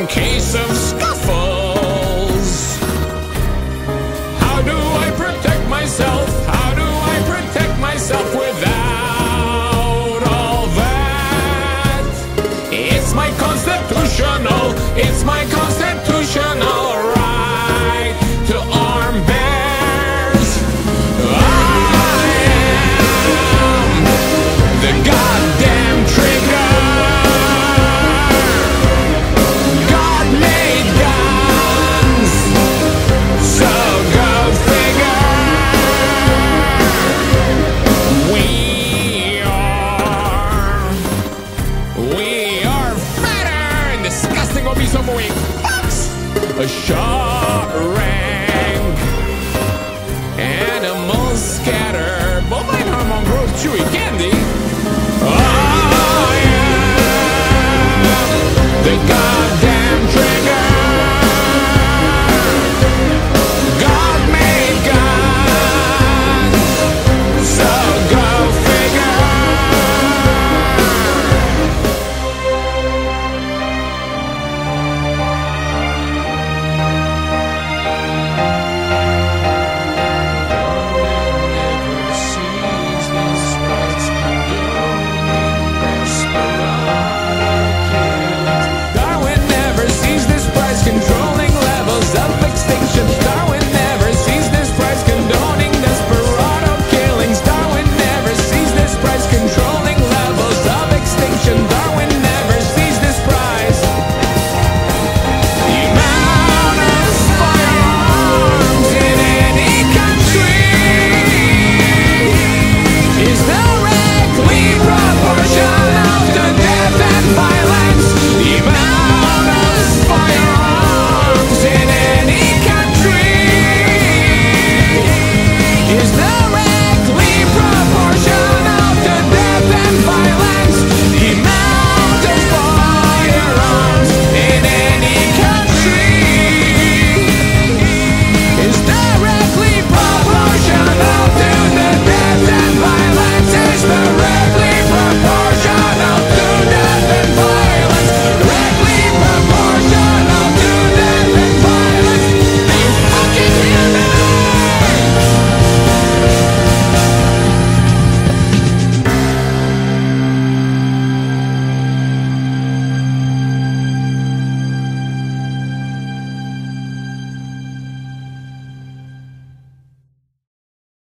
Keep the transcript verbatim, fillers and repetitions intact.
case of scuffles. How do I protect myself? How do I protect myself without all that? It's my constitutional, it's my constitutional right to arm bears. I am the goddamn trigger. God made guns, so go figure. We are, we are fatter and disgusting obese overweight fucks. A shot.